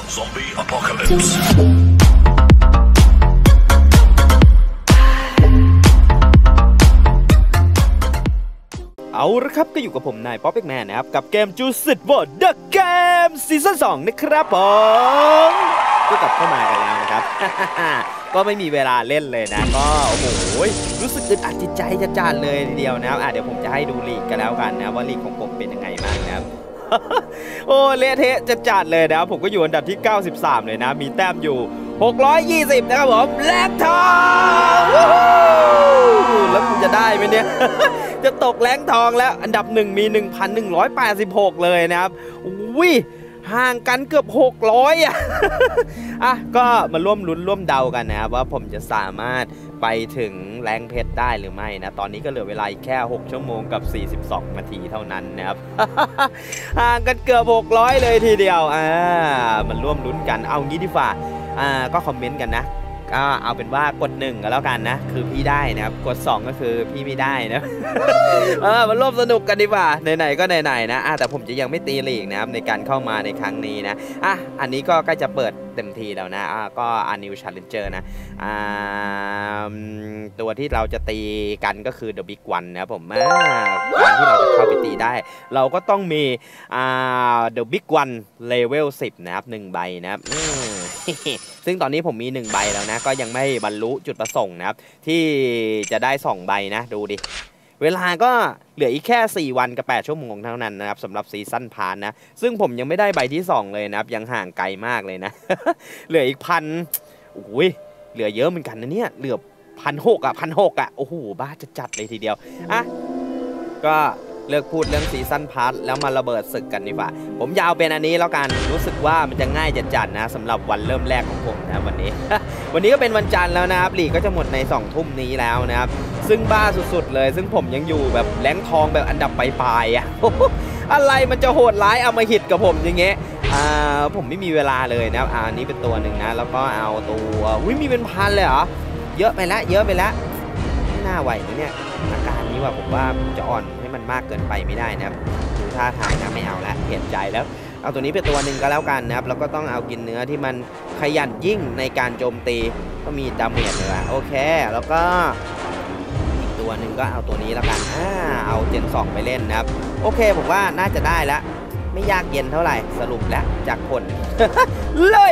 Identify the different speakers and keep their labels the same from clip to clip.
Speaker 1: Zombie Apocalypse
Speaker 2: เอาละครับก็อยู่กับผมนายป๊อปเอ็กแมนนะครับกับเกมจูสิตวอร์เดอะเกมซีซั่น2นะครับผมก็กลับเข้ามากันแล้วนะครับ ก็ไม่มีเวลาเล่นเลยนะก็โอ้โหรู้สึกอึดอัดจิตใจจะจานเลยทีเดียวนะครับเดี๋ยวผมจะให้ดูลีกกันแล้วกันนะว่าลีกของผมเป็นยังไงบ้างนะครับ โอ้เละเทะจะจัดเลยนะผมก็อยู่อันดับที่93เลยนะมีแต้มอยู่620นะครับผมแลกทองแล้วคุณจะได้ไหมเนี่ย จะตกแรงทองแล้วอันดับ1มี 1,186 เลยนะครับอุ้ยห่างกันเกือบ600อ่ะก็มาร่วมลุ้นร่วมเดากันนะครับว่าผมจะสามารถไปถึงแรงเพชรได้หรือไม่นะตอนนี้ก็เหลือเวลาแค่6ชั่วโมงกับ42นาทีเท่านั้นนะครับ ห่างกันเกือบ600เลยทีเดียวมันร่วมลุ้นกันเอางี้ดีกว่าก็คอมเมนต์กันนะก็เอาเป็นว่ากด1ก็แล้วกันนะคือพี่ได้นะครับกด2ก็คือพี่ไม่ได้นะ มาร่วมสนุกกันดีกว่าไหนๆก็ไหนๆนะแต่ผมจะยังไม่ตีลีกนะครับในการเข้ามาในครั้งนี้นะอันนี้ก็ใกล้จะเปิดเต็มทีแล้วนะก็New Challenger นะตัวที่เราจะตีกันก็คือ The Big One นะผมการที่เราจะเข้าไปตีได้เราก็ต้องมีThe Big One Level 10นะครับ1ใบนะครับซึ่งตอนนี้ผมมี1ใบแล้วนะก็ยังไม่บรรลุจุดประสงค์นะครับที่จะได้2ใบนะดูดิเวลาก็เหลืออีกแค่4วันกับ8ชั่วโมงเท่านั้นนะครับสำหรับซีซั่นพาร์ทนะซึ่งผมยังไม่ได้ใบที่2เลยนะครับยังห่างไกลมากเลยนะ เหลืออีก1,000โอ้ยเหลือเยอะเหมือนกันนะเนี่ยเหลือ1,600โอ้โหบ้าจะจัดเลยทีเดียวก็เลิกพูดเรื่องซีซั่นพาร์ทแล้วมาระเบิดศึกกันดีกว่าผมยาวเป็นอันนี้แล้วกันรู้สึกว่ามันจะง่ายจัดนะสำหรับวันเริ่มแรกของผมนะวันนี้ วันนี้ก็เป็นวันจันทร์แล้วนะครับลีกก็จะหมดใน2 ทุ่มนี้แล้วนะครับซึ่งบ้าสุดๆเลยซึ่งผมยังอยู่แบบแรงทองแบบอันดับปลายๆ อะไรมันจะโหดร้ายเอามาหิดกับผมอย่างเงี้ยผมไม่มีเวลาเลยนะครับอันนี้เป็นตัวหนึ่งนะแล้วก็เอาตัวมีเป็นพันเลยเหรอเยอะไปแล้วไม่น่าไหวนะเนี่ยอาการนี้ว่าผมว่าจะอ่อนให้มันมากเกินไปไม่ได้นะครับดูท่าทางนะไม่เอาแล้วเห็นใจแล้วเอาตัวนี้เป็นตัวหนึ่งก็แล้วกันนะครับแล้วก็ต้องเอากินเนื้อที่มันขยันยิ่งในการโจมตีก็มีดาเมจเลยโอเคแล้วก็อีกตัวหนึ่งก็เอาตัวนี้แล้วกันเอาเจน2ไปเล่นนะครับโอเคผมว่าน่าจะได้แล้วไม่ยากเย็นเท่าไหร่สรุปแล้วจากผล เลย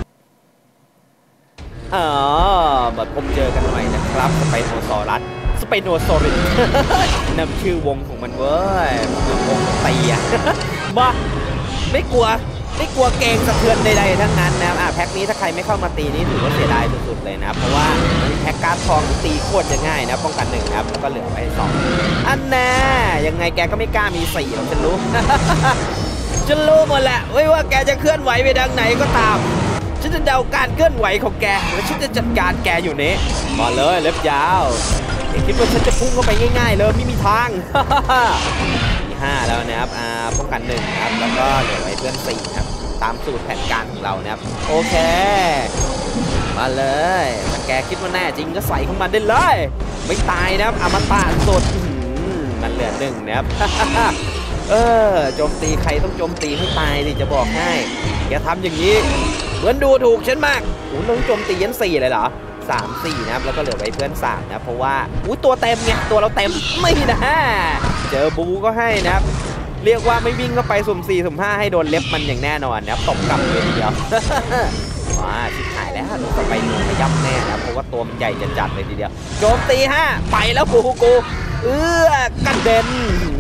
Speaker 2: มาพบเจอกันหน่อยนะครับสไปโนซอรัสสไปโนซอริส นำชื่อวงของมันเว้ยคือวงตีมาไม่กลัวเกรงสะเทือนใดๆทั้งนั้นนะแพ็คนี้ถ้าใครไม่เข้ามาตีนี่ถือว่าเสียดายสุดๆเลยนะเพราะว่าแพ็คการ์ดทองตีโคตรจะง่ายนะป้องกัน1ครับแล้วก็เหลือไว้2อันแน่ยังไงแกก็ไม่กล้ามี4หรอกฉันรู้ ฉันรู้หมดแหละว่าแกจะเคลื่อนไหวไปทางไหนก็ตามฉันจะเดาการเคลื่อนไหวของแกและฉันจะจัดการแกอยู่นี้มาเลยเล็บยาวคิดว่าฉันจะพุ่งเข้าไปง่ายๆเลยไม่มีทาง ที่5แล้วนะครับป้องกัน1นะครับแล้วก็เหลือไว้เพื่อน4ครับตามสูตรแผนการของเรานะครับโอเคมาเลยถ้าแกคิดว่าแน่จริงก็ใส่เข้ามาได้เลยไม่ตายนะครับอมตะสุดมันเหลือ1นะครับ โจมตีใครต้องโจมตีให้ตายดิจะบอกให้อย่าทำอย่างนี้เหมือนดูถูกฉันมากเราโจมตียัน4เลยเหรอ3-4นะครับแล้วก็เหลือไว้เพื่อน3นะเพราะว่าตัวเต็มไงตัวเราเต็มไม่นะเจอบูก็ให้นะครับเรียกว่าไม่วิ่งเข้าไปสุ่ม4สุ่ม5ให้โดนเล็บมันอย่างแน่นอนนะครับตบกลับเลยทีเดียว ชิบหายแล้วโดนไปนูไม่ยับแน่นะเพราะว่าตัวมันใหญ่จัดเลยทีเดียวโจมตี5ไปแล้วกูกันเด่น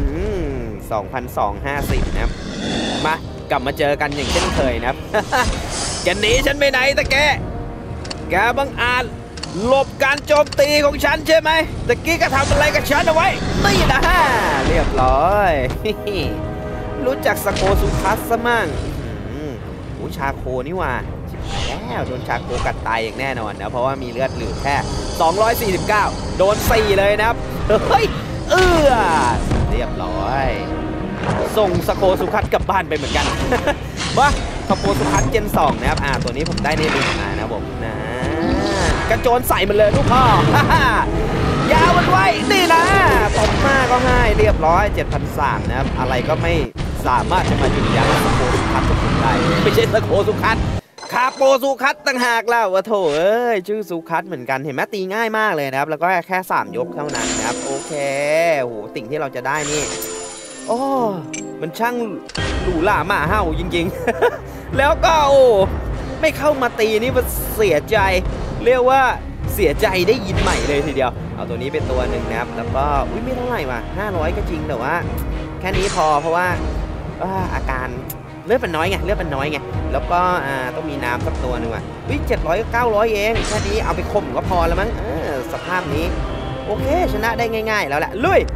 Speaker 2: 2,250นะครับมากลับมาเจอกันอย่างเช่นเคยนะครับ จะหนีฉันไปไหนตะแกบังอาจหลบการโจมตีของฉันใช่ไหมตะกี้ก็ทำอะไรกับฉันเอาไว้นี่นะเรียบร้อย รู้จักสโคสุทัสซะมั่งชาโคนี่ว่าแล้วโดนชาโคกัดตายอย่างแน่นอนนะเพราะว่ามีเลือดเหลือแค่249โดน4เลยนะครับเฮ้ยเรียบร้อยส่งสโคสุคัสกลับบ้านไปเหมือนกัน มาสโคสุคัสเจน2นะครับตัวนี้ผมได้ในลิงมานะผมนะกระโจนใส่มันเลยลูกพ่อ ยาวมันไว้นี่นะตบมาก็ให้เรียบร้อย 7,300 นะครับอะไรก็ไม่สามารถจะมาหยุดยั้งสโคสุคัสครับทุกคนได้ไม่ใช่สโคสุคัตคาโปสุคัตต่างหากแล้ววะโถเอ้ยชื่อสุคัตเหมือนกันเห็นไหมตีง่ายมากเลยนะครับแล้วก็แค่3 ยกเท่านั้นนะครับโอเคโอ้โหสิ่งที่เราจะได้นี่โอ้มันช่างหรูหราหมาเห่าจริงๆ แล้วก็โอ้ไม่เข้ามาตีนี่มันเสียใจเรียกว่าเสียใจได้ยินใหม่เลยทีเดียวเอาตัวนี้เป็นตัวหนึ่งนะครับแล้วก็ไม่เท่าไหร่ว่ะ500ก็จริงแต่ว่าแค่นี้พอเพราะว่าอาการเลือดมันน้อยไงแล้วก็ต้องมีน้ำสักตัวหนึ่งว่ะ700 ก็900เองแค่นี้เอาไปข่มก็พอแล้วมั้งสภาพนี้โอเคชนะได้ง่ายๆแล้วแหละลุย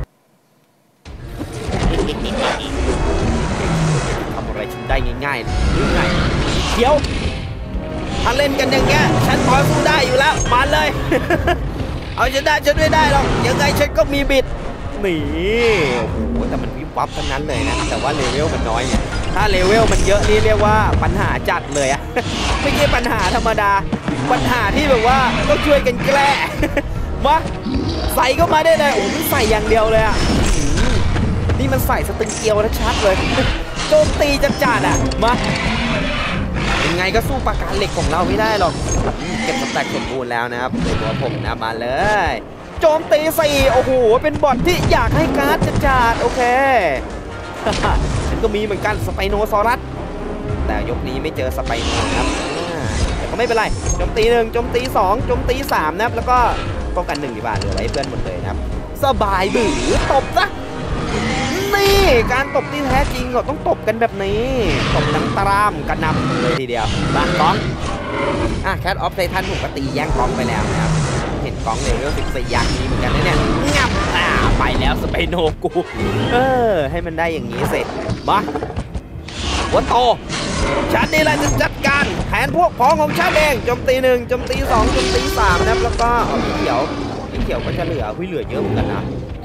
Speaker 2: ทำอะไรฉันได้ง่ายๆหรือไงเดี๋ยวถ้าเล่นกันอย่างเงี้ยฉันพอสู้ได้อยู่แล้วมาเลย เอาชนะฉันไม่ได้หรอกยังไงฉันก็มีบิดนี่โอ้โหแต่มันวิบวับทั้งนั้นเลยนะแต่ว่าเลเวลมันน้อยไงถ้าเลเวลมันเยอะนี่เรียกว่าปัญหาจัดเลยอะ ไม่ใช่ปัญหาธรรมดาปัญหาที่แบบว่าต้องช่วยกันแก้ มาใส่เข้ามาได้เลยโอ้ยใส่อย่างเดียวเลยอะนี่มันใส่สตึงเกียวชัดเลย โจมตีจัดๆอะมายังไงก็สู้ปากกาเหล็กของเราไม่ได้หรอกเก็บสแต็กสมบูรณ์แล้วนะครับตัวผมนะมาเลยโจมตี4โอ้โหเป็นบอทที่อยากให้การ์ดจัดโอเค ฉันก็มีเหมือนกันสไปโนซอรัสแต่ยกนี้ไม่เจอสไปโนครับแต่ก็ไม่เป็นไรโจมตี1โจมตี2โจมตี3นะครับแล้วก็ป้องกัน1ดีกว่าเหลือไว้เพื่อนหมดเลยนะครับสบายบือตบซะนี่การตบที่แท้จริงเราต้องตบกันแบบนี้ตบดังตรามกระนำเลยทีเดียวบ้านก้องแคทออฟไททันผมก็ตีแย่งกองไปแล้วนะครับเห็นกองเลเวล14ยักษ์นี้เหมือนกันนะเนี่ยงับไปแล้วสไปโนกูให้มันได้อย่างนี้เสร็จมาหัวโตฉันนี่แหละจะจัดการแผนพวกพ้องของฉันเองโจมตี1โจมตี2โจมตี3นะครับแล้วก็เอาพี่เขียวก็จะเหลือเหลือเยอะเหมือนกันนะ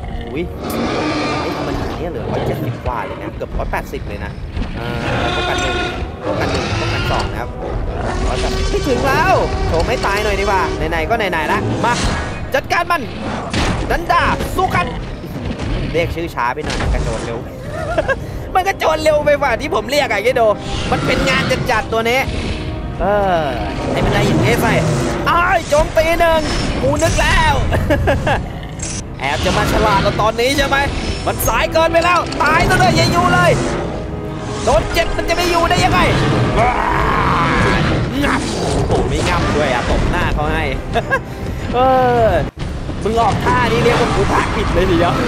Speaker 2: ธรรมดาเนี่ยเหลือ170กว่าเลยนะเกือบ180เลยนะป้องกัน1ป้องกัน2นะครับ180ไม่ถึงแล้วโชว์ไม่ตายหน่อยดีกว่าไหนๆก็ไหนๆละมาจัดการมันดันดาสู้กันเรียกชื่อช้าไปหน่อยกระโจนเร็ว มันกระโจนเร็วไปกว่าที่ผมเรียกไงโดมันเป็นงานจัดตัวนี้ให้มันได้อย่างนี้ใส่โจมตี1กูนึกแล้ว แอบจะมาฉลาดเราตอนนี้ใช่ไหมมันสายเกินไปแล้วตายซะเลยอย่าอยู่เลยโดนเจ็บมันจะไม่อยู่ได้ยังไงงับโอ้ไม่งับด้วยตบหน้าเขาให้ มึงออกท่านี้เรียกว่ากูพากผิดเลยทีเดียว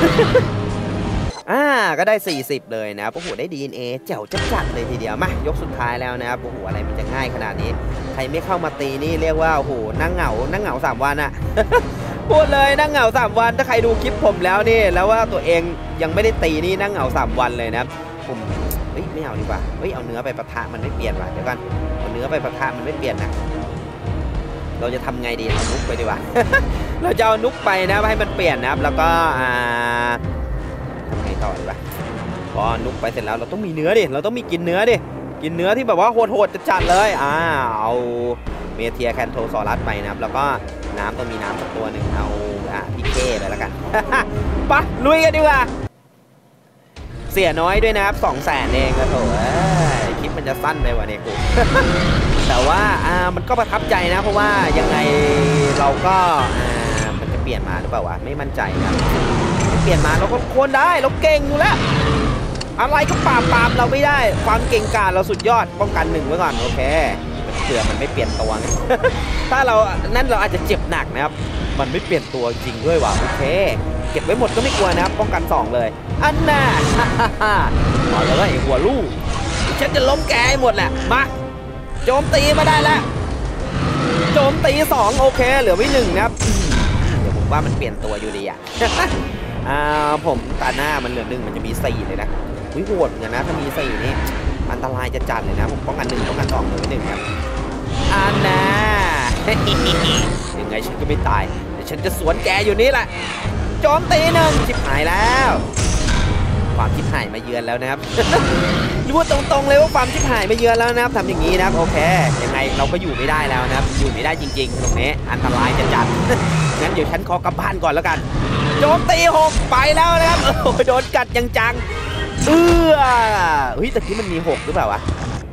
Speaker 2: ก็ได้40เลยนะครับโอ้โหได้ DNA แจ๋วจัดเลยทีเดียวมายกสุดท้ายแล้วนะครับโอ้โหอะไรมันจะง่ายขนาดนี้ใครไม่เข้ามาตีนี่เรียกว่าโอ้โหนั่งเหงา3 วันอะ พูดเลยนั่งเหงา3 วันถ้าใครดูคลิปผมแล้วนี่แล้วว่าตัวเองยังไม่ได้ตีนี่นั่งเหงา3 วันเลยนะครับผมไม่เอาดีกว่าเอาเนื้อไปปะทะมันไม่เปลี่ยนว่ะเดี๋ยวกันเอาเนื้อไปปะทะมันไม่เปลี่ยนนะเราจะทำไงดีเอานุกไปดีกว่า เราจะเอานุกไปนะให้มันเปลี่ยนนะครับแล้วก็ทำไงต่อดีกว่าพอนุกไปเสร็จแล้วเราต้องมีเนื้อดิเราต้องมีกินเนื้อที่แบบว่าโหดจัดเลยเอาเมเทียแคนโทซอรัสไปนะครับแล้วก็น้ำต้องมีน้ำสักตัวหนึ่งเอาพิเคไปแล้วกัน ปะลุยกันดีกว่าเสียน้อยด้วยนะครับ200,000เองนะโถคลิปมันจะสั้นไปกว่านี้กู แต่ว่ามันก็ประทับใจนะเพราะว่ายังไงเราก็มันจะเปลี่ยนมาหรือเปล่าวะไม่มั่นใจนะเปลี่ยนมาเราก็ควรได้เราเก่งอยู่แล้วอะไรก็ปราบเราไม่ได้ความเก่งกาจเราสุดยอดป้องกัน1ไว้ก่อนโอเคเผื่อมันไม่เปลี่ยนตัวไง ถ้าเรานั่นเราอาจจะเจ็บหนักนะครับมันไม่เปลี่ยนตัวจริงด้วยว่ะโอเคเก็บไว้หมดก็ไม่กลัวนะครับป้องกัน2เลยอันน่ะ เอาเลยไอ้หัวลูกฉันจะล้มแกให้หมดแหละมาโจมตีมาได้แล้วโจมตี2โอเคเหลือไว้1นะครับเดี๋ยวผมว่ามันเปลี่ยนตัวอยู่ดีอ่ะ ผมตาหน้ามันเหลือ1มันจะมี4เลยนะโหดเหมือนกันนะถ้ามี4นี่อันตรายจะจัดเลยนะผมป้องกัน1ป้องกัน2เหลือไว้1ครับอันน่ะ ยังไงฉันก็ไม่ตายแต่ฉันจะสวนแกอยู่นี่แหละโจมตี1ชิบหายแล้วความชิบหายมาเยือนแล้วนะครับ รู้ตรงๆเลยว่าความชิบหายมาเยือนแล้วนะครับทำอย่างนี้นะครับโอเคยังไงเราก็อยู่ไม่ได้แล้วนะครับอยู่ไม่ได้จริงๆตรงนี้อันตรายจะจัด งั้นเดี๋ยวฉันขอกลับบ้านก่อนแล้วกันโจมตี6ไปแล้วนะครับโดนกัดยังจังเฮ้ยตะกี้มันมี6หรือเปล่าวะ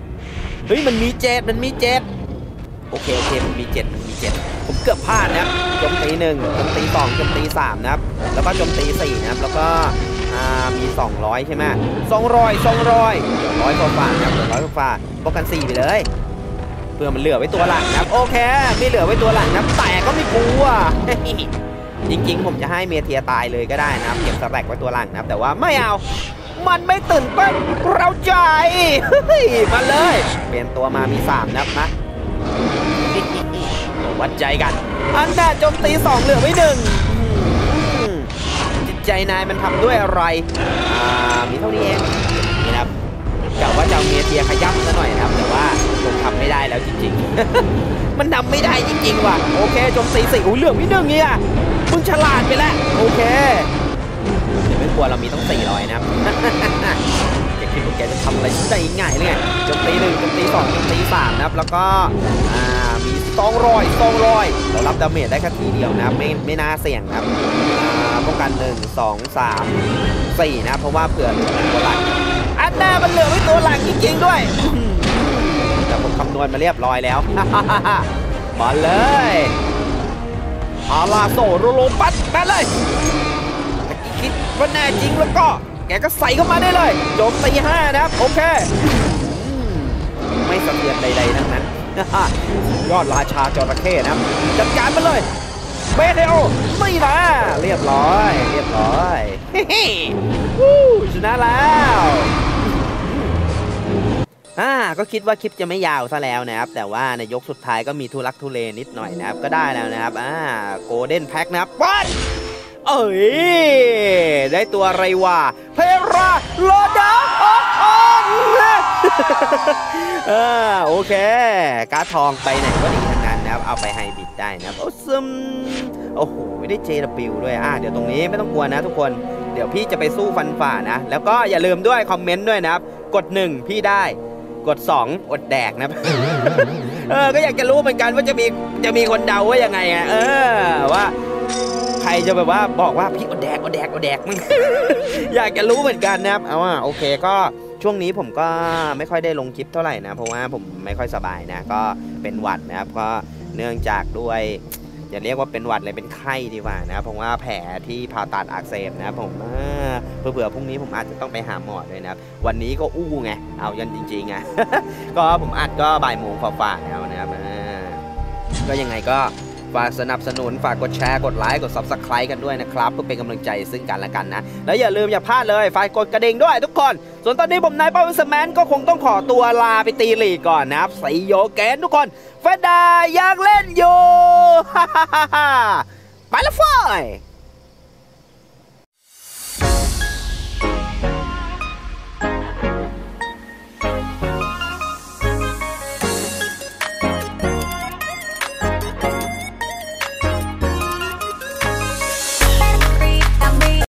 Speaker 2: เฮ้ยมันมีเจ็ดโอเคมันมีเจ็ดผมเกือบพลาดนะครับโจมตี1โจมตี2โจมตี3นะครับแล้วก็โจมตี4นะครับแล้วก็มี200ใช่ไหม200กว่านะครับ100กว่าป้องกัน4ไปเลยเพื่อมันเหลือไว้ตัวหลังนะครับโอเคไม่เหลือไว้ตัวหลังนะครับแต่ก็ไม่กลัว จริงๆผมจะให้เมเทียตายเลยก็ได้นะครับเก็บสแต็กไว้ตัวหลังนะครับแต่ว่าไม่เอามันไม่ตื่นเต้นเราใจมาเลยเปลี่ยนตัวมามี3นะครับนะวัดใจกันอันน่าโจมตี2เหลือไว้1จิตใจนายมันทำด้วยอะไรมีเท่านี้เองนี่นะครับกะว่าจะเอาเมเทียขย้ำซะหน่อยนะครับแต่ว่าผมทำไม่ได้แล้วจริงๆ มันทำไม่ได้จริงๆว่ะโอเคโจมตี4เหลือไว้1เนี่ยมึงฉลาดไปแล้วโอเคเดี๋ยวไม่กลัวเรามีต้อง400นะครับแกคิดว่าแกจะทำอะไรได้ง่ายเลยไงโจมตี1โจมตี2โจมตี3นะครับแล้วก็มี200เรารับดาเมจได้แค่ทีเดียวนะครับไม่น่าเสี่ยงนะครับป้องกัน1 2 3 4นะเพราะว่าเผื่อเหลือตัวหลังอันน่ามันเหลือไว้ตัวหลังจริงๆด้วยแต่ผมคำนวณมาเรียบร้อยแล้วมาเลยอาลาโซโรโลปัสมาเลยถ้าคิดว่าแน่จริงแล้วก็แกก็ใส่เข้ามาได้เลยโจมตี5นะครับโอเคไม่สะเทือนใดๆทั้งนั้นยอดราชาจระเข้นะครับจัดการมาเลยเบเดโอไม่นะเรียบร้อยชนะแล้วก็คิดว่าคลิปจะไม่ยาวซะแล้วนะครับแต่ว่าในยกสุดท้ายก็มีทุลักทุเลนิดหน่อยนะครับก็ได้แล้วนะครับโกลเด้นแพ็คนะครับวัดได้ตัวอะไรวะเพราโลดาโอเคการ์ดทองไปไหนก็ดีทั้งนั้นนะครับเอาไปไฮบิดได้นะครับโอ้โหได้ JW ด้วยเดี๋ยวตรงนี้ไม่ต้องกลัวนะทุกคนเดี๋ยวพี่จะไปสู้ฟันฝ่านะแล้วก็อย่าลืมด้วยคอมเมนต์ด้วยนะครับกด1พี่ได้กด2อดแดกนะ ก็อยากจะรู้เหมือนกันว่าจะมีคนเดาว่ายังไงว่าใครจะแบบว่าบอกว่าพี่อดแดกมึง อยากจะรู้เหมือนกันนะครับโอเคก็ช่วงนี้ผมก็ไม่ค่อยได้ลงคลิปเท่าไหร่นะเพราะว่าผมไม่ค่อยสบายนะก็เป็นหวัดนะครับก็เนื่องจากด้วยอย่าเรียกว่าเป็นหวัดเลยเป็นไข้ดีกว่านะเพราะว่าแผลที่ผ่าตัดอักเสบนะผมเผื่อพรุ่งนี้ผมอาจจะต้องไปหาหมอด้วยนะวันนี้ก็ไงเอายันจริงๆก็ผมอัดก็บ่ายโมงฝ่าๆแล้วนะครับก็ยังไงก็ฝากสนับสนุนฝากกดแชร์กดไลค์กด Subscribe กันด้วยนะครับเพื่อเป็นกำลังใจซึ่งกันและกันนะแล้วอย่าลืมอย่าพลาดเลยฝากกดกระดิ่งด้วยทุกคนส่วนตอนนี้ผมนายเป้าวิสแมนก็คงต้องขอตัวลาไปตีลีกก่อนนะครับไซโยเกนทุกคนเฟดดาอยากเล่นอยู่ ไปละฟอย